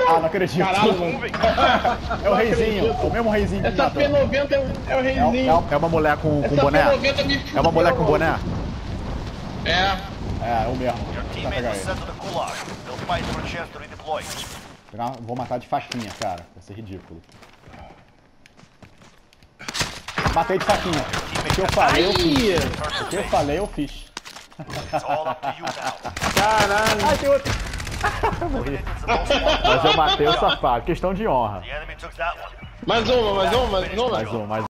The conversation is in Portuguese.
Ah, não acredito. Caralho, mano. É o reizinho, o mesmo reizinho que Essa matou. P90 é o reizinho. É uma mulher com Essa boné? P90 me fudeu, É uma mulher com mano. boné? É. É o mesmo. Your Vou teammate pegar was ele. sent to the gulag. They'll fight for a chance to redeploy. Vou matar de faquinha, cara. Vai ser ridículo. Matei de faquinha. O que eu falei, eu fiz. O que eu falei, eu fiz. It's all up to you now. Caralho. Ai, tem outro. Eliminated the most wanted. Mas eu matei o safado. Questão de honra. The enemy took that one. Mais uma. Mais um, mais um.